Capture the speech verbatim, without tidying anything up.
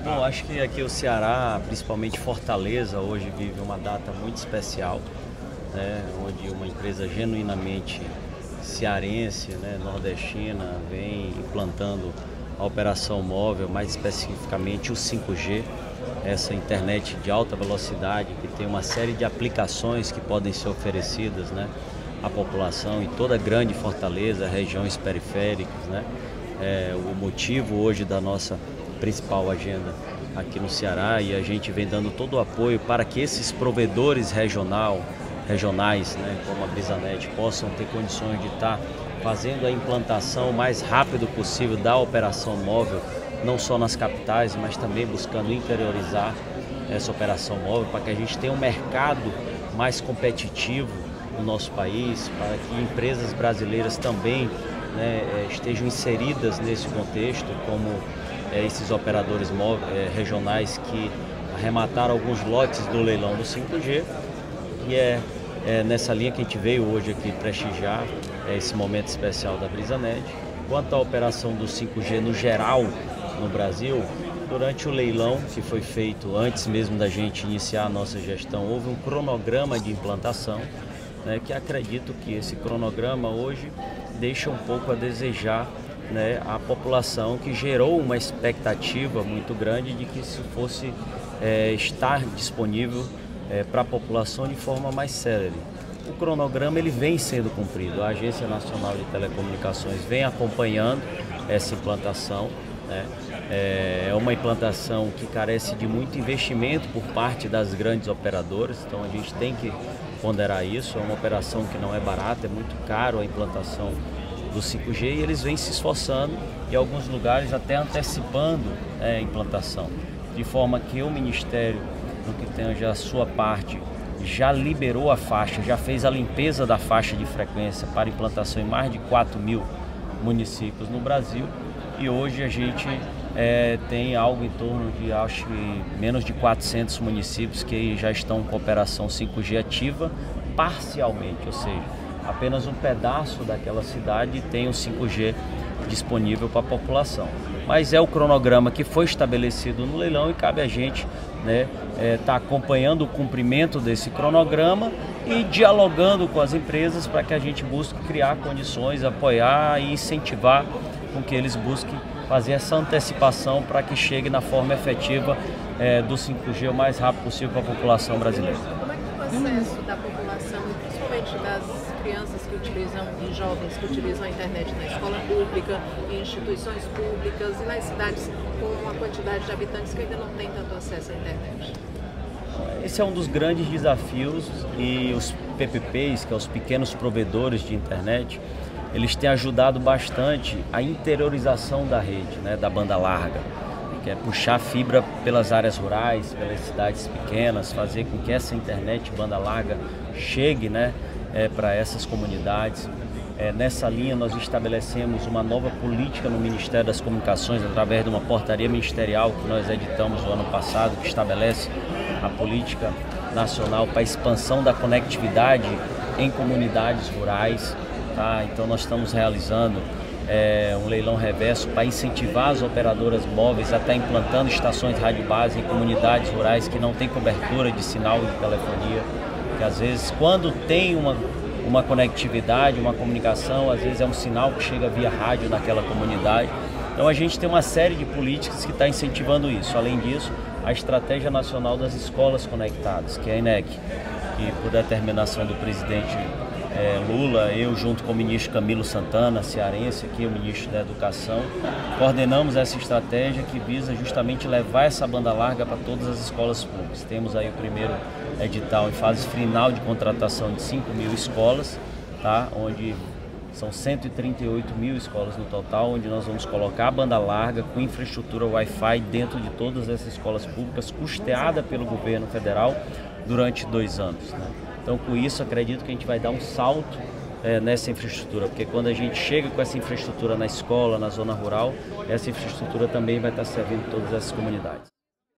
Bom, acho que aqui o Ceará, principalmente Fortaleza, hoje vive uma data muito especial, né, onde uma empresa genuinamente cearense, né, nordestina, vem implantando a operação móvel, mais especificamente o cinco G, essa internet de alta velocidade que tem uma série de aplicações que podem ser oferecidas, né, à população em toda a grande Fortaleza, regiões periféricas, né. É, o motivo hoje da nossa principal agenda aqui no Ceará, e a gente vem dando todo o apoio para que esses provedores regional, regionais, né, como a Brisanet, possam ter condições de estar fazendo a implantação o mais rápido possível da operação móvel, não só nas capitais, mas também buscando interiorizar essa operação móvel para que a gente tenha um mercado mais competitivo no nosso país, para que empresas brasileiras também, né, estejam inseridas nesse contexto, como é, esses operadores móveis, é, regionais que arremataram alguns lotes do leilão do cinco G, e é, é nessa linha que a gente veio hoje aqui prestigiar é, esse momento especial da Brisanet. Quanto à operação do cinco G no geral no Brasil, durante o leilão que foi feito antes mesmo da gente iniciar a nossa gestão, houve um cronograma de implantação, né, que acredito que esse cronograma hoje deixa um pouco a desejar, né, a população, que gerou uma expectativa muito grande de que isso fosse é, estar disponível é, para a população de forma mais célere. O cronograma ele vem sendo cumprido, a Agência Nacional de Telecomunicações vem acompanhando essa implantação, né? É uma implantação que carece de muito investimento por parte das grandes operadoras, então a gente tem que ponderar isso. É uma operação que não é barata, é muito caro a implantação do cinco G, e eles vêm se esforçando, em alguns lugares até antecipando é, a implantação, de forma que o Ministério, no que tange a sua parte, já liberou a faixa, já fez a limpeza da faixa de frequência para implantação em mais de quatro mil municípios no Brasil, e hoje a gente é, tem algo em torno de, acho que, menos de quatrocentos municípios que já estão com operação cinco G ativa parcialmente, ou seja, apenas um pedaço daquela cidade tem o cinco G disponível para a população. Mas é o cronograma que foi estabelecido no leilão e cabe a gente, né, é, tá acompanhando o cumprimento desse cronograma e dialogando com as empresas para que a gente busque criar condições, apoiar e incentivar com que eles busquem fazer essa antecipação para que chegue na forma efetiva é, do cinco G o mais rápido possível para a população brasileira. Como é que o acesso da população, principalmente das crianças que utilizam e jovens que utilizam a internet na escola pública, em instituições públicas e nas cidades com uma quantidade de habitantes que ainda não tem tanto acesso à internet? Esse é um dos grandes desafios, e os P P Ps, que são os pequenos provedores de internet, eles têm ajudado bastante a interiorização da rede, né, da banda larga, que é puxar fibra pelas áreas rurais, pelas cidades pequenas, fazer com que essa internet banda larga chegue, né, é, para essas comunidades. É, nessa linha nós estabelecemos uma nova política no Ministério das Comunicações através de uma portaria ministerial que nós editamos no ano passado, que estabelece a política nacional para a expansão da conectividade em comunidades rurais. Tá? Então nós estamos realizando é, um leilão reverso para incentivar as operadoras móveis a estar implantando estações de rádio base em comunidades rurais que não têm cobertura de sinal de telefonia, que às vezes quando tem uma, uma conectividade, uma comunicação, às vezes é um sinal que chega via rádio naquela comunidade. Então a gente tem uma série de políticas que está incentivando isso. Além disso, a Estratégia Nacional das Escolas Conectadas, que é a ENEC, que por determinação do presidente É, Lula, eu junto com o ministro Camilo Santana, cearense, aqui o ministro da Educação, coordenamos essa estratégia que visa justamente levar essa banda larga para todas as escolas públicas. Temos aí o primeiro edital em fase final de contratação de cinco mil escolas, tá? Onde são cento e trinta e oito mil escolas no total, onde nós vamos colocar a banda larga com infraestrutura Wi-Fi dentro de todas essas escolas públicas, custeada pelo governo federal durante dois anos, né? Então, com isso, acredito que a gente vai dar um salto é, nessa infraestrutura, porque quando a gente chega com essa infraestrutura na escola, na zona rural, essa infraestrutura também vai estar servindo todas essas comunidades.